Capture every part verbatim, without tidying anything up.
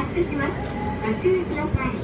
発車します。ご注意ください。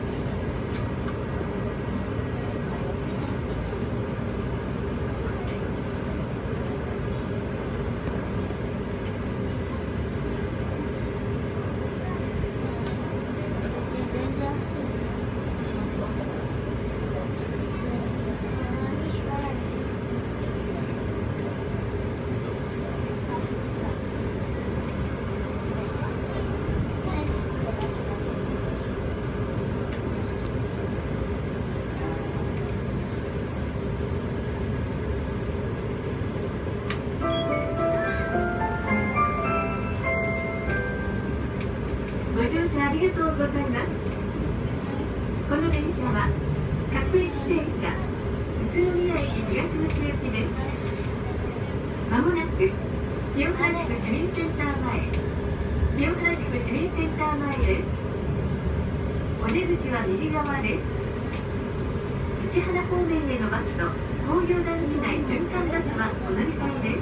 ご乗車ありがとうございます。この電車は各駅停車宇都宮駅東口行きです。まもなく清原地区市民センター前、清原地区市民センター前です。お出口は右側です。市原方面へのバスと工業団地内循環バスは同じ階です。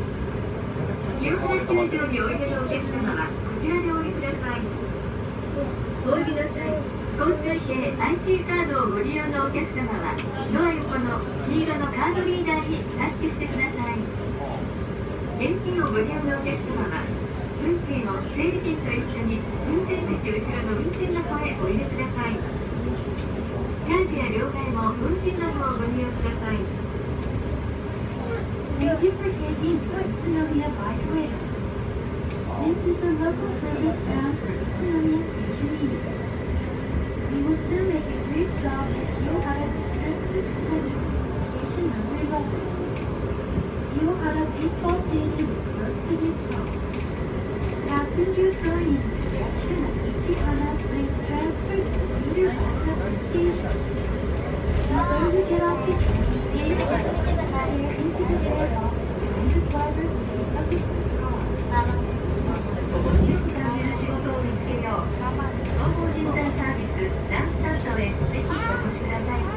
清原球場においでのお客様はこちらでお降りください。お降りの際、交通系 アイシー カードをご利用のお客様はドア横の黄色のカードリーダーにタッチしてください。現金をご利用のお客様は運賃を整理券と一緒に運転席後ろの運賃箱へお入れください。チャージや両替も運賃の方をご利用ください。Thank you for taking Utsunomiya Byway. This is a local service bound for Utsunomiya Station East. We will soon make a brief stop at Kiyohara District Station number eleven. Kiyohara Baseball Stadium is close to this stop. Passengers going in the direction of Ichihara, please transfer to the speeder bus at the station. Before you get off the train, please clear into the door box behind the driver's seat of the first car. 心地よく感じる仕事を見つけよう。総合人材サービスランスタートへぜひお越しください。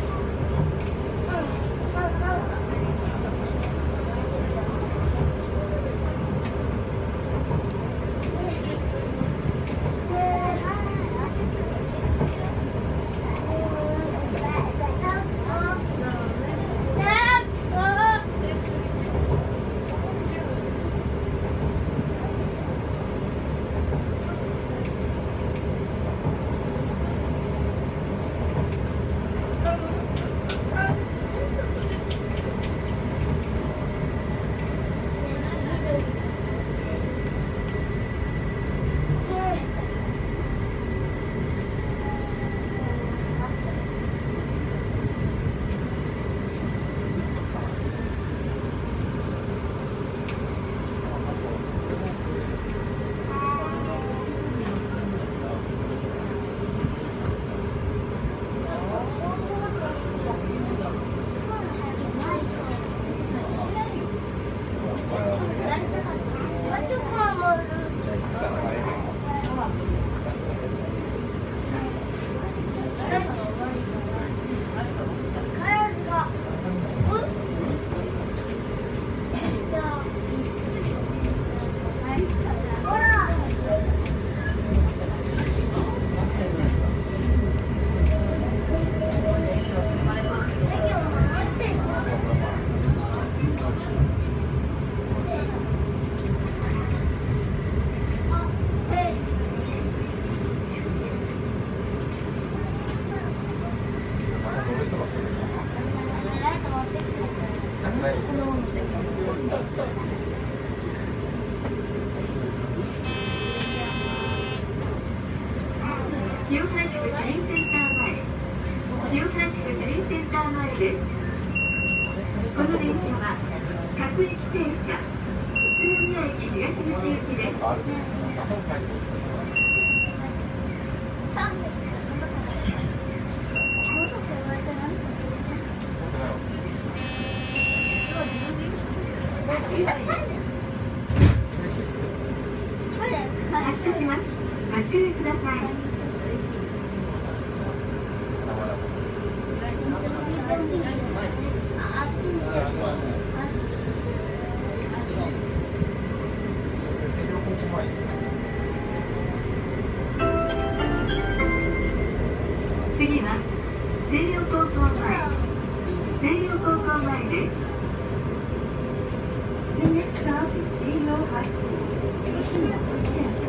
清原地区市民センター前、清原地区市民センター前です。この電車は各駅停車宇都宮駅東口行きです。発車します。ご注意ください。 星稜高校前です。The next stop is Seiyou High School, station number ten.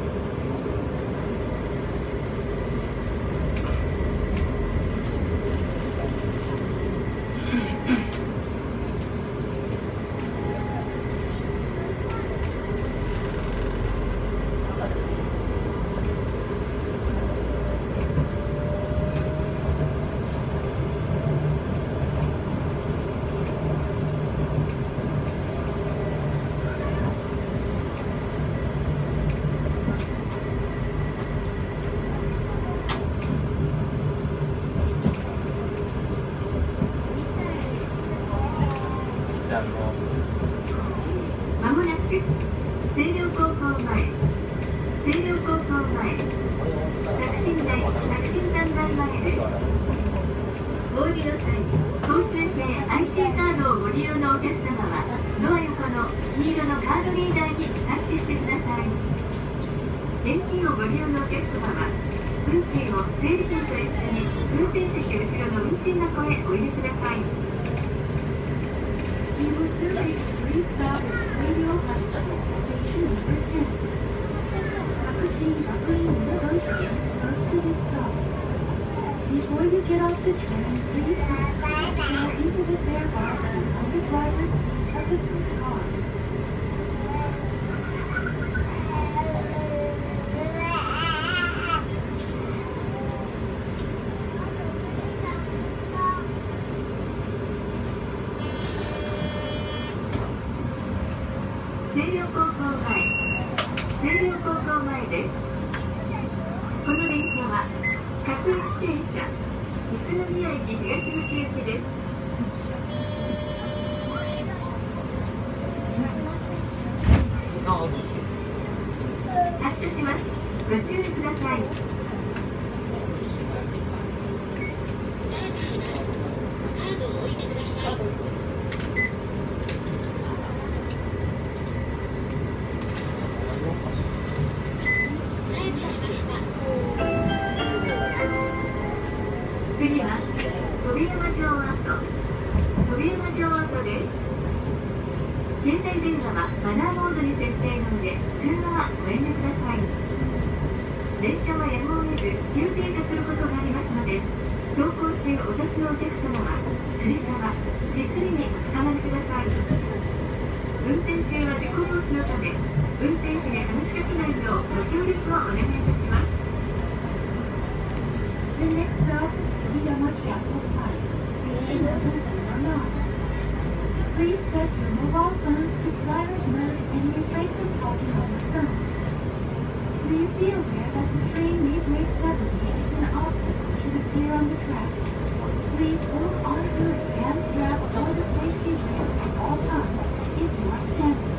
まもなく星稜高校前、星稜高校前、作新台、作新短大前です。お降りの際、交通系 アイシー カードをご利用のお客様は、ドア横の黄色のカードリーダーにタッチしてください。現金をご利用のお客様は、運賃を整理券と一緒に運転席後ろの運賃箱へお入れください。We will soon make three stops at Seiyou High School, station number ten. Hakushin Gakuin University is close to this stop. Before you get off the train, please go into the fare box and on the driver's seat of the first car.星稜高校前、星稜高校前です。この電車は各駅停車宇都宮駅東口行きです。発車します。ご注意ください。次は飛山城跡、飛山城跡です。携帯電話はマナーモードに設定なので通話はご遠慮ください。電車はやむを得ず急停車することがありますので、走行中お立ちのお客様はつり革、手すりにおつかまりください。運転中は事故防止のため、運転士に話しかけないようご協力をお願いいたします。The next stop is Toriyama Castle Site, station number zero nine. Please set your mobile phones to silent mode and refrain from talking on the phone. Please be aware that the train may break suddenly if an obstacle should appear on the track. Please hold on to your hand strap or the safety rail at all times if you are standing.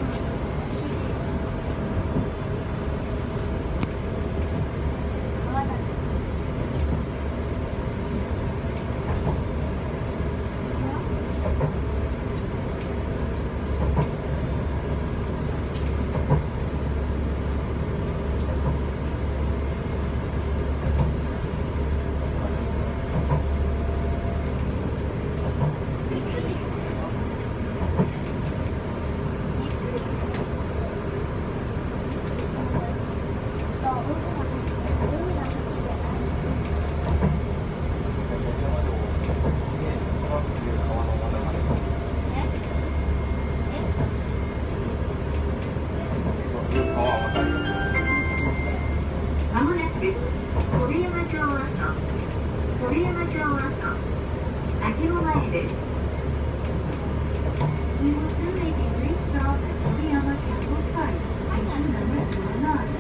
まもなく飛山城跡、飛山城跡、秋保前です。We will soon make a brief stop at Toriyama Castle Site, station number zero nine.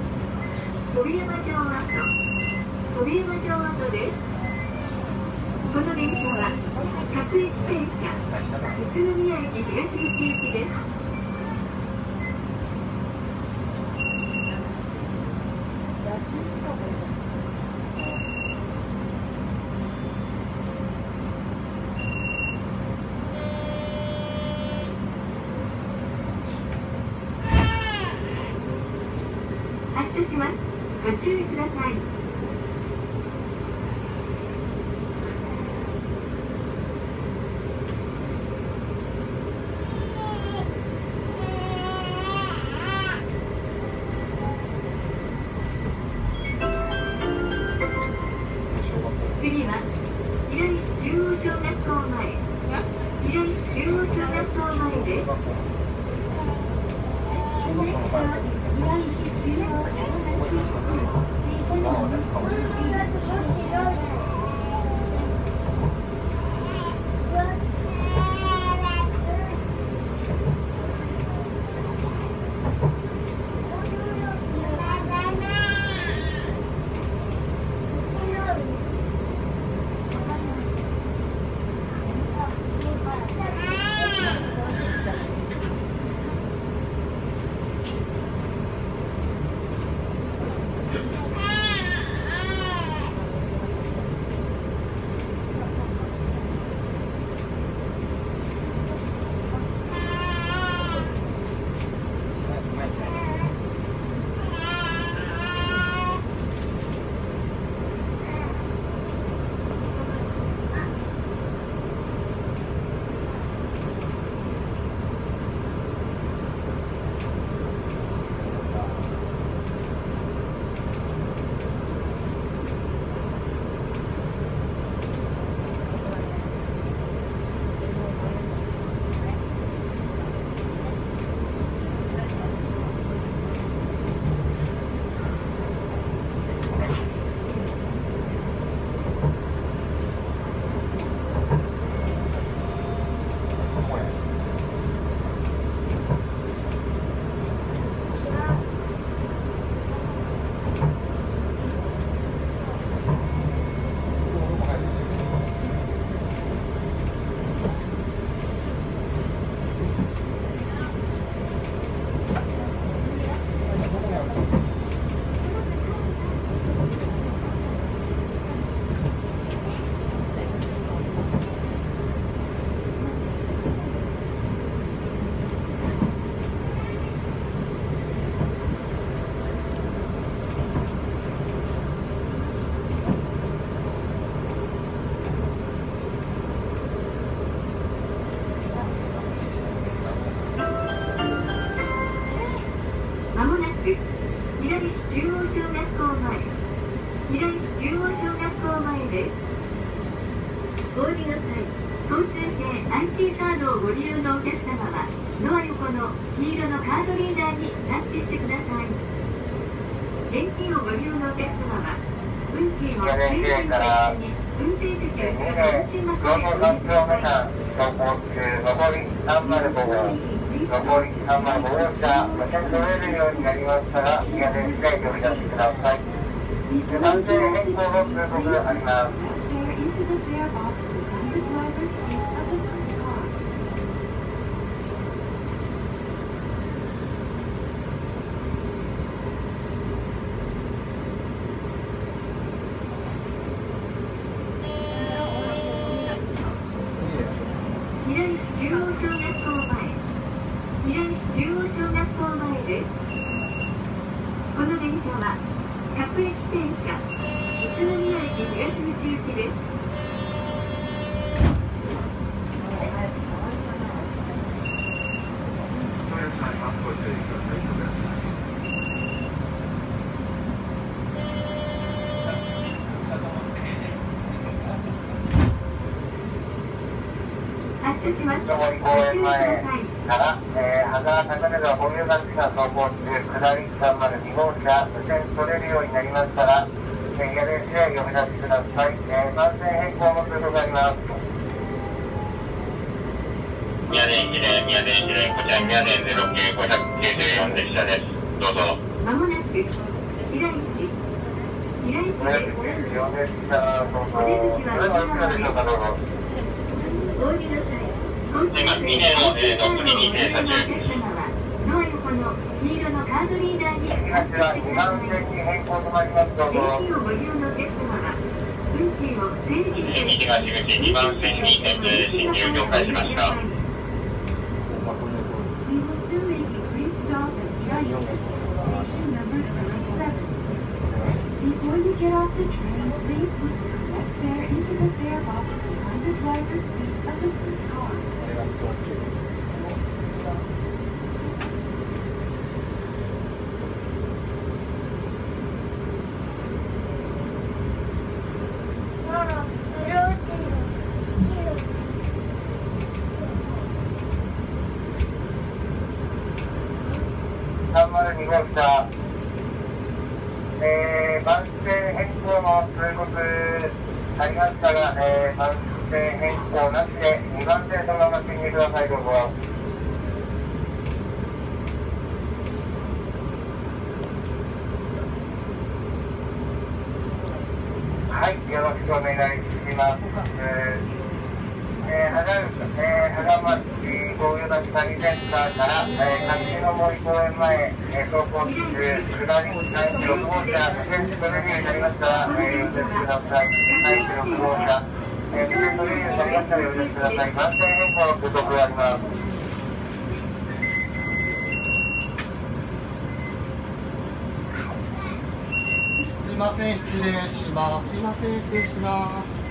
飛山城跡、飛山城跡です。 この電車は各駅停車宇都宮駅東口行きです。発車します。ご注意ください。次は平石中央小学校前、平石中央小学校前です。平石中央まもなく平石中央小学校前、平石中央小学校前です。お降りの際、交通系 アイシー カードをご利用のお客様はドア横の黄色のカードリーダーにタッチしてください。現金をご利用のお客様は運賃を整理券と一緒に運転席を閉めて運賃箱へお入れください。 残りさんまるごごう残りさんまるご号車、路線取れるようになりましたら、宮電市で呼び出しください。完全変更の通告があります。 平石中央小学校前、平石中央小学校前です。この電車は各駅停車宇都宮駅東口行きです。発車します。 上り公園前から、えー、羽沢高根川保有学士が走行中、下りさんまるに号車、無線取れるようになりましたら、えー、宮電市で呼び出しください。えー、番線変更の通告があります。宮電市で、宮電市で、こちら宮電ゼロきゅうごきゅうよん列車です。どうぞ。 まもなく平石平石でご覧のよでしたら、どうぞ。それはおいくらでしょうか、どうぞ。 お降りの際、今回でにねんのえーと次に停車中ドア横の黄色のカードリーダーに東はにばん線に変更となります。どう現ぞ。 金をご利用のお客様は運賃を正式に右が口にばん線に進入了解しました。 We will soon make a brief stop at Hiraishi, station number thirty-seven. Before you get off the train, please put the correct fare into the fare box behind the driver's seat of the first car. さんまるに号車、えー、番線変更の通告ありましたが、えー、番線変更なしでにばん線そのまま進入ください。どうぞ。はい、よろしくお願いします。えー、はが、えー、はがまちゴールダサリセンターから、えー、勝の森公園前、えー、走行中、下りさんじゅうろく号車、無線トレビューになりましたら、えー、お寄せください。さんじゅうろく号車、えー、無線トレビューになりましたら、お寄せください。番線変更の通告があります。 すいません、失礼します。すいません、失礼します。